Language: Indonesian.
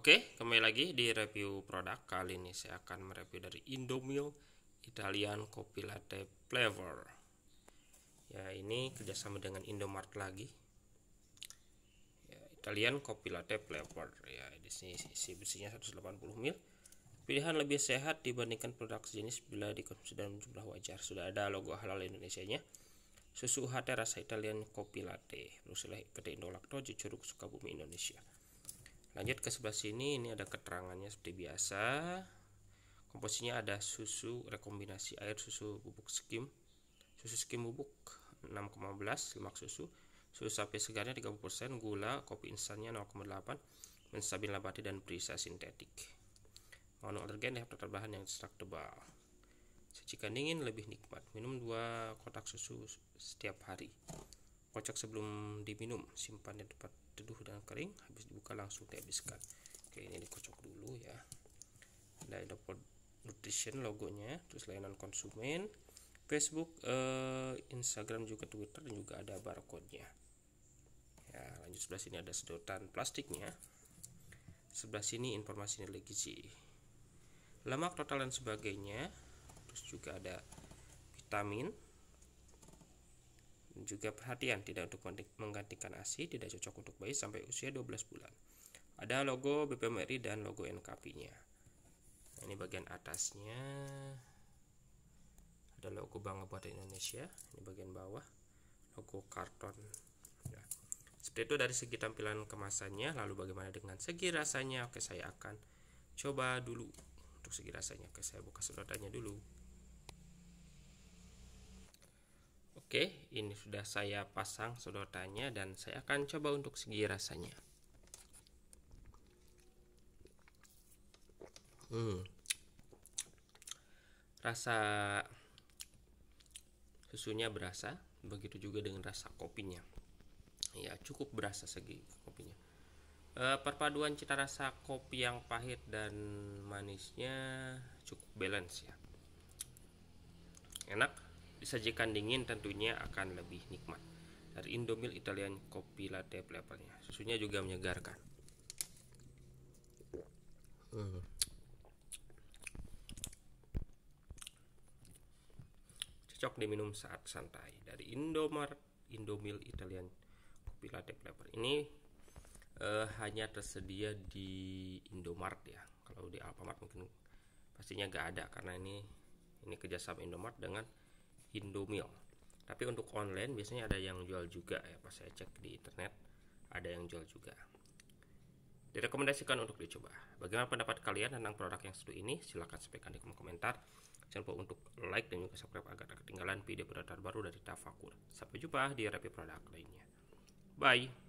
Oke, kembali lagi di review produk. Kali ini saya akan mereview dari Indomil Italian Coffee Latte Flavor. Ya, ini kerjasama dengan Indomart lagi. Ya, Italian Coffee Latte Flavor. Ya, di sini isi bersihnya 180 ml. Pilihan lebih sehat dibandingkan produk sejenis bila dikonsumsi dalam jumlah wajar. Sudah ada logo halal Indonesianya. Susu UHT rasa Italian Coffee Latte, produksi PT Indolacto, Curug, Sukabumi, Indonesia. Lanjut ke sebelah sini, ini ada keterangannya seperti biasa. Komposisinya ada susu rekombinasi air, susu bubuk skim, susu skim bubuk 6,15, lemak susu sapi segarnya 30%, gula, kopi instannya 0,8, menstabil nabati dan perisa sintetik. Mengandung alergen dan bahan yang serat tebal. Sajikan dingin lebih nikmat. Minum 2 kotak susu setiap hari. Kocok sebelum diminum, simpan di tempat teduh dan kering, habis dibuka langsung dihabiskan. Oke, ini dikocok dulu ya. Ada Indopod Nutrition logonya, terus layanan konsumen, Facebook, Instagram, juga Twitter, dan juga ada barcode-nya. Ya, lanjut sebelah sini ada sedotan plastiknya. Sebelah sini informasi nilai gizi, lemak total dan sebagainya. Terus juga ada vitamin. Juga perhatian, tidak untuk menggantikan ASI, tidak cocok untuk bayi sampai usia 12 bulan. Ada logo BPOM RI dan logo NKP-nya. Nah, ini bagian atasnya. Ada logo Bangga Buatan Indonesia. Ini bagian bawah, logo karton. Nah, seperti itu dari segi tampilan kemasannya. Lalu bagaimana dengan segi rasanya? Oke, saya akan coba dulu untuk segi rasanya. Oke, saya buka sedotannya dulu. Oke, ini sudah saya pasang sedotannya dan saya akan coba untuk segi rasanya. Rasa susunya berasa, begitu juga dengan rasa kopinya. Ya, cukup berasa segi kopinya. Perpaduan cita rasa kopi yang pahit dan manisnya cukup balance ya. Enak. Disajikan dingin tentunya akan lebih nikmat. Dari Indomil Italian Coffee Latte flavornya, susunya juga menyegarkan. Cocok diminum saat santai. Dari Indomil Italian Coffee Latte flavor ini hanya tersedia di Indomart ya. Kalau di Alfamart mungkin pastinya gak ada, karena ini kerjasama Indomart dengan Indomil. Tapi untuk online biasanya ada yang jual juga ya. Pas saya cek di internet ada yang jual juga. Direkomendasikan untuk dicoba. Bagaimana pendapat kalian tentang produk yang satu ini? Silahkan sampaikan di kolom komentar. Jangan lupa untuk like dan juga subscribe agar tidak ketinggalan video produk terbaru dari Tafakur. Sampai jumpa di review produk lainnya. Bye.